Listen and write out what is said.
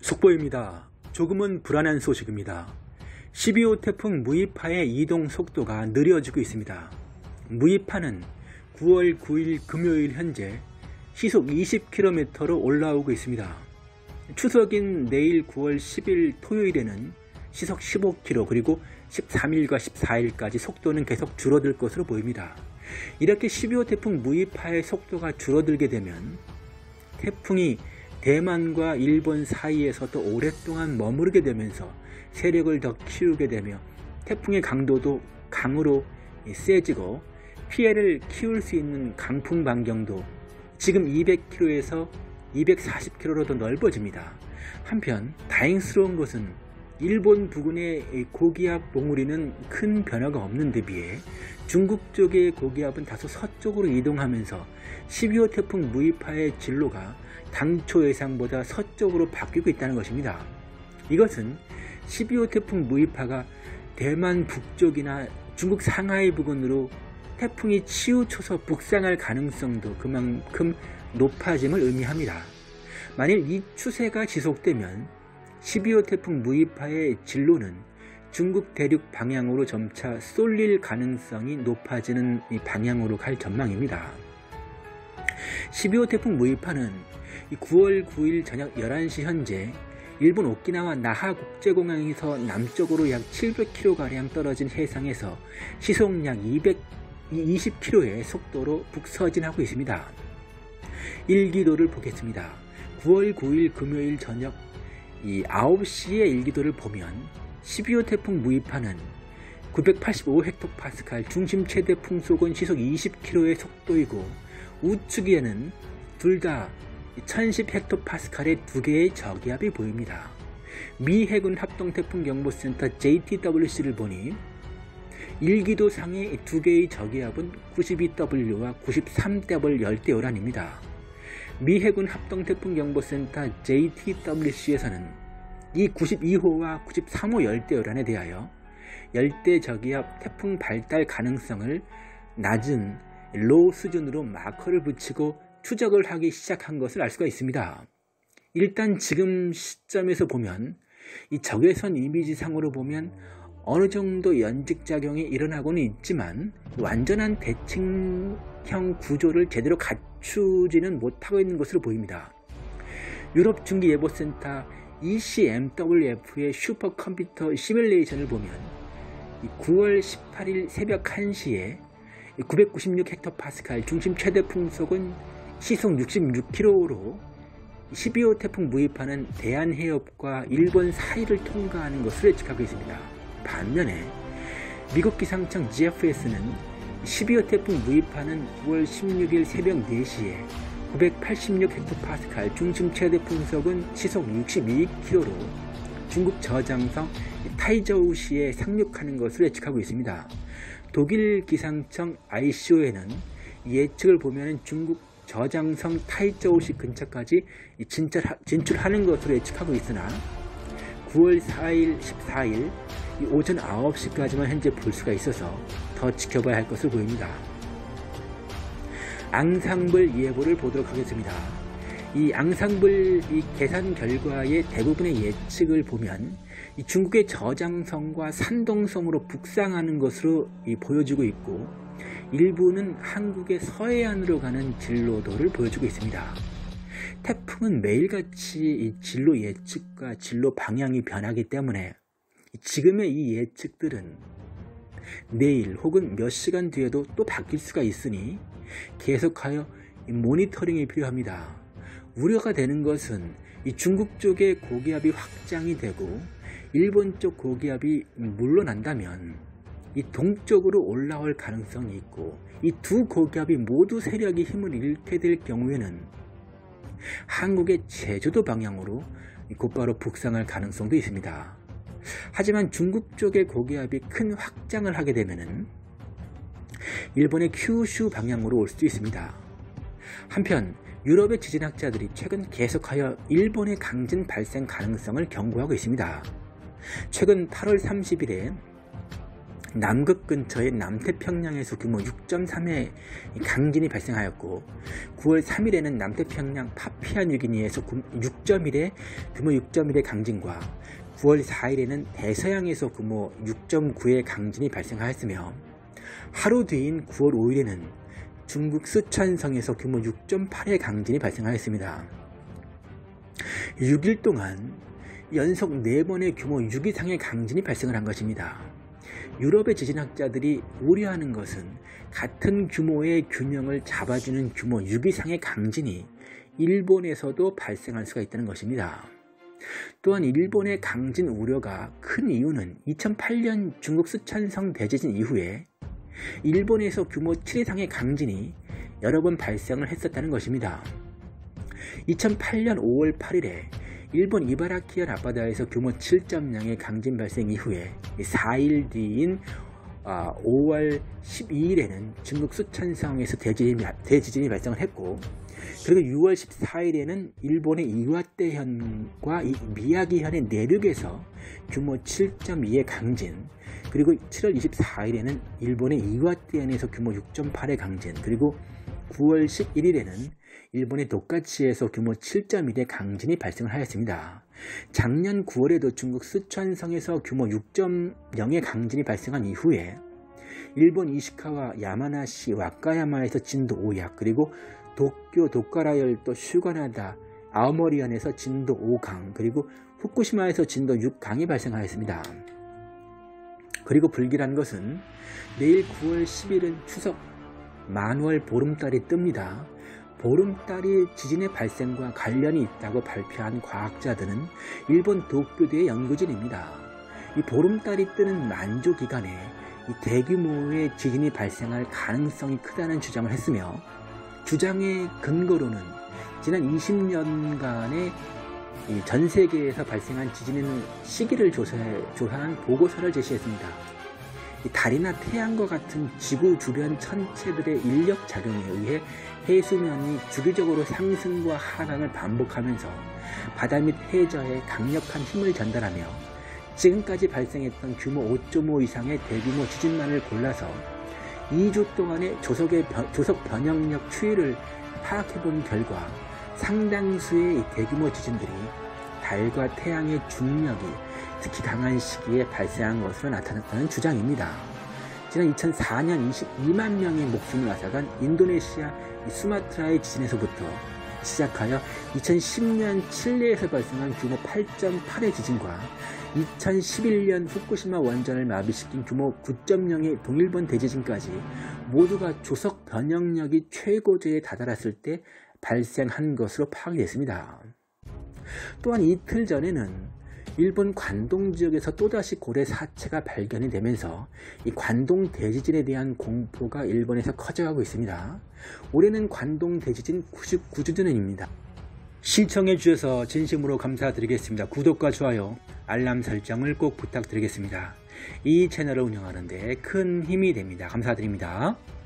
속보입니다. 조금은 불안한 소식입니다. 12호 태풍 무이파의 이동 속도가 느려지고 있습니다. 무이파는 9월 9일 금요일 현재 시속 20km로 올라오고 있습니다. 추석인 내일 9월 10일 토요일에는 시속 15km 그리고 13일과 14일까지 속도는 계속 줄어들 것으로 보입니다. 이렇게 12호 태풍 무이파의 속도가 줄어들게 되면 태풍이 대만과 일본 사이에서 더 오랫동안 머무르게 되면서 세력을 더 키우게 되며 태풍의 강도도 강으로 세지고 피해를 키울 수 있는 강풍 반경도 지금 200km에서 240km로 더 넓어집니다. 한편 다행스러운 것은 일본 부근의 고기압 봉우리는 큰 변화가 없는 데 비해 중국 쪽의 고기압은 다소 서쪽으로 이동하면서 12호 태풍 무이파의 진로가 당초 예상보다 서쪽으로 바뀌고 있다는 것입니다. 이것은 12호 태풍 무이파가 대만 북쪽이나 중국 상하이 부근으로 태풍이 치우쳐서 북상할 가능성도 그만큼 높아짐을 의미합니다. 만일 이 추세가 지속되면 12호 태풍 무이파의 진로는 중국 대륙 방향으로 점차 쏠릴 가능성이 높아지는 방향으로 갈 전망입니다. 12호 태풍 무이파는 9월 9일 저녁 11시 현재 일본 오키나와 나하 국제공항에서 남쪽으로 약 700km가량 떨어진 해상에서 시속 약 220km의 속도로 북서진하고 있습니다. 일기도를 보겠습니다. 9월 9일 금요일 저녁 9시의 일기도를 보면 12호 태풍 무이파는 985헥토파스칼 중심 최대 풍속은 시속 20km의 속도이고 우측에는 둘 다 1010헥토파스칼의 두 개의 저기압이 보입니다. 미 해군 합동태풍경보센터 JTWC를 보니 일기도상의 두 개의 저기압은 92W와 93W 열대요란입니다. 미 해군 합동태풍경보센터 JTWC에서는 이 92호와 93호 열대요란에 대하여 열대 저기압 태풍 발달 가능성을 낮은 로우 수준으로 마커를 붙이고 추적을 하기 시작한 것을 알 수가 있습니다. 일단 지금 시점에서 보면 이 적외선 이미지상으로 보면 어느 정도 연직작용이 일어나고는 있지만 완전한 대칭형 구조를 제대로 갖추지는 못하고 있는 것으로 보입니다. 유럽중기예보센터 ECMWF의 슈퍼컴퓨터 시뮬레이션을 보면 9월 18일 새벽 1시에 996헥토파스칼 중심 최대 풍속은 시속 66km로 12호 태풍 무이파는 대한해협과 일본 사이를 통과하는 것을 예측하고 있습니다. 반면에 미국 기상청 GFS는 12호 태풍 무이파는 9월 16일 새벽 4시에 986헥토파스칼 중심 최대 풍속은 시속 62km로 중국 저장성 타이저우시에 상륙하는 것을 예측하고 있습니다. 독일 기상청 ICO에는 예측을 보면 중국 저장성 타이저우시 근처까지 진출하는 것으로 예측하고 있으나 9월 4일, 14일 오전 9시까지만 현재 볼 수가 있어서 더 지켜봐야 할 것으로 보입니다. 앙상블 예보를 보도록 하겠습니다. 이 앙상블 계산 결과의 대부분의 예측을 보면 이 중국의 저장성과 산동성으로 북상하는 것으로 보여지고 있고 일부는 한국의 서해안으로 가는 진로도를 보여주고 있습니다. 태풍은 매일같이 이 진로 예측과 진로 방향이 변하기 때문에 지금의 이 예측들은 내일 혹은 몇 시간 뒤에도 또 바뀔 수가 있으니 계속하여 모니터링이 필요합니다. 우려가 되는 것은 이 중국 쪽의 고기압이 확장이 되고 일본 쪽 고기압이 물러난다면 이 동쪽으로 올라올 가능성이 있고 이 두 고기압이 모두 세력이 힘을 잃게 될 경우에는 한국의 제주도 방향으로 곧바로 북상할 가능성도 있습니다. 하지만 중국 쪽의 고기압이 큰 확장을 하게 되면 일본의 큐슈 방향으로 올 수도 있습니다. 한편 유럽의 지진학자들이 최근 계속하여 일본의 강진 발생 가능성을 경고하고 있습니다. 최근 8월 30일에 남극 근처의 남태평양에서 규모 6.3의 강진이 발생하였고 9월 3일에는 남태평양 파푸아뉴기니에서 6.1의 규모 6.1의 강진과 9월 4일에는 대서양에서 규모 6.9의 강진이 발생하였으며 하루 뒤인 9월 5일에는 중국 쓰촨성에서 규모 6.8의 강진이 발생하였습니다. 6일 동안 연속 4번의 규모 6 이상의 강진이 발생을 한 것입니다. 유럽의 지진학자들이 우려하는 것은 같은 규모의 균형을 잡아주는 규모 6 이상의 강진이 일본에서도 발생할 수가 있다는 것입니다. 또한 일본의 강진 우려가 큰 이유는 2008년 중국 쓰촨성 대지진 이후에 일본에서 규모 7 이상의 강진이 여러 번 발생을 했었다는 것입니다. 2008년 5월 8일에 일본 이바라키현 앞바다에서 규모 7.0의 강진 발생 이후에 4일 뒤인 5월 12일에는 중국 쓰촨성에서 대지진이 발생을 했고, 그리고 6월 14일에는 일본의 이와테현과 미야기현의 내륙에서 규모 7.2의 강진, 그리고 7월 24일에는 일본의 이와테현에서 규모 6.8의 강진, 그리고 9월 11일에는 일본의 도카치에서 규모 7.1의 강진이 발생을 하였습니다. 작년 9월에도 중국 쓰촨성에서 규모 6.0의 강진이 발생한 이후에 일본 이시카와 야마나시, 와카야마에서 진도 5약, 그리고 도쿄 도카라열도 슈가나다, 아오모리현에서 진도 5강, 그리고 후쿠시마에서 진도 6강이 발생하였습니다. 그리고 불길한 것은 내일 9월 10일은 추석 만월 보름달이 뜹니다. 보름달이 지진의 발생과 관련이 있다고 발표한 과학자들은 일본 도쿄대의 연구진입니다. 이 보름달이 뜨는 만조 기간에 이 대규모의 지진이 발생할 가능성이 크다는 주장을 했으며, 주장의 근거로는 지난 20년간의 전 세계에서 발생한 지진의 시기를 조사한 보고서를 제시했습니다. 달이나 태양과 같은 지구 주변 천체들의 인력 작용에 의해 해수면이 주기적으로 상승과 하강을 반복하면서 바다 및 해저에 강력한 힘을 전달하며 지금까지 발생했던 규모 5.5 이상의 대규모 지진만을 골라서 2주 동안의 조석 변형력 추이를 파악해본 결과 상당수의 대규모 지진들이 달과 태양의 중력이 특히 강한 시기에 발생한 것으로 나타났다는 주장입니다. 지난 2004년 22만 명의 목숨을 앗아간 인도네시아 수마트라의 지진에서부터 시작하여 2010년 칠레에서 발생한 규모 8.8의 지진과 2011년 후쿠시마 원전을 마비시킨 규모 9.0의 동일본 대지진까지 모두가 조석 변형력이 최고조에 다다랐을 때 발생한 것으로 파악이 됐습니다. 또한 이틀 전에는 일본 관동 지역에서 또다시 고래 사체가 발견이 되면서 이 관동 대지진에 대한 공포가 일본에서 커져가고 있습니다. 올해는 관동 대지진 99주년입니다. 시청해 주셔서 진심으로 감사드리겠습니다. 구독과 좋아요, 알람 설정을 꼭 부탁드리겠습니다. 이 채널을 운영하는 데 큰 힘이 됩니다. 감사드립니다.